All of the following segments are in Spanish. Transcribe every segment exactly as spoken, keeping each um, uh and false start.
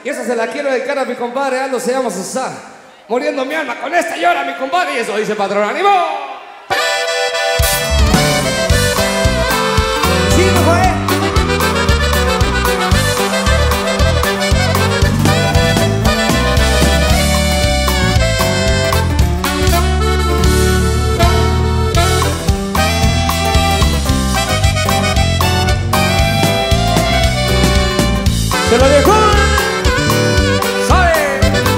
Y esa se la quiero dedicar a mi compadre Aldo, se llama Susana. Muriendo mi alma, con esta llora mi compadre. Y eso dice patrón, ¡ánimo! Sí, no fue. Se lo dejó. ¿Sabe?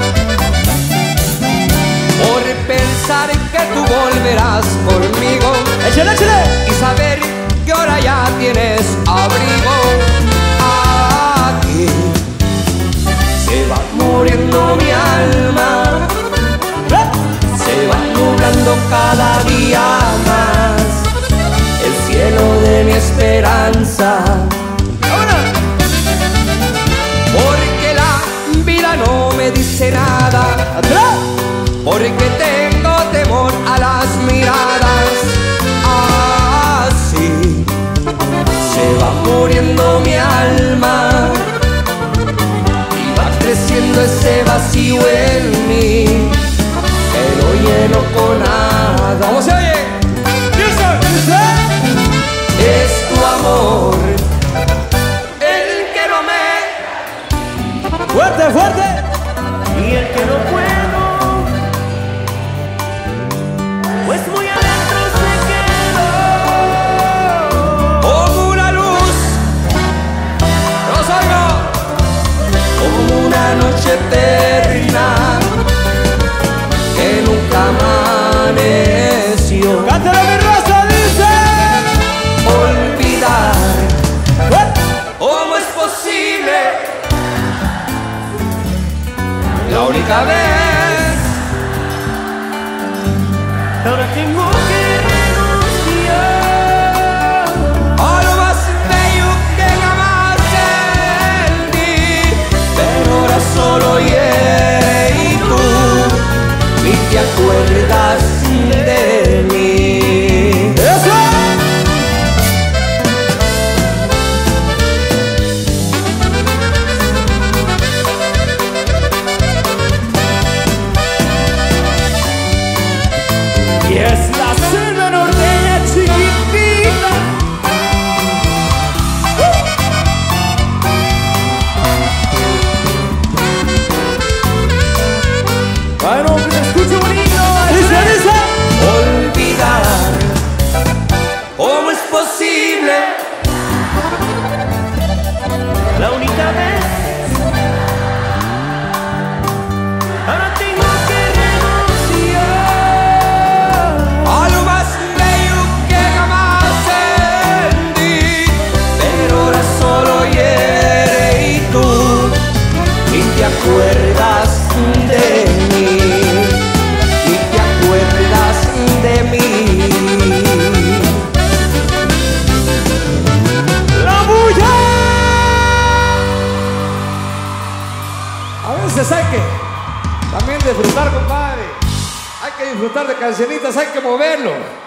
Por pensar que tú volverás conmigo. ¡Échale, échale! Y saber que ahora ya tienes abrigo. Aquí se va muriendo mi alma. Se va nublando cada día más el cielo de mi esperanza. Porque la vida no me dice nada. ¡Atrás! Porque tengo temor a las miradas. Así se va muriendo mi alma y va creciendo ese vacío en mí que lo lleno con nada. ¿Cómo se oye? ¡Dice! ¡Dice! Es tu amor. ¡Fuerte, fuerte! Y el que no puedo, pues muy adentro se quedó. Como una luz, los oigo, como una noche eterna que nunca amaneció. ¡Cántalo, mi raza! ¡Dice! Olvidar, ¡Fuerte! ¿cómo es posible? La única vez, Ahora tengo que renunciar a lo más bello que jamás sentí, pero ahora solo hiere y tú ni te acuerdas de mí. ¡Eso! Y es la selva norteña chiquitita. Bueno, que se escuche bonito. Dice, dice. Olvidar, ¿cómo es posible? la única vez. Ahora tengo que renunciar A lo más bello que jamás sentí, pero ahora solo hiere y tú ni te acuerdas de mí, ni te acuerdas de mí. la bulla. A veces hay que también disfrutar, compadre. Hay que disfrutar de cancioncitas, hay que moverlo.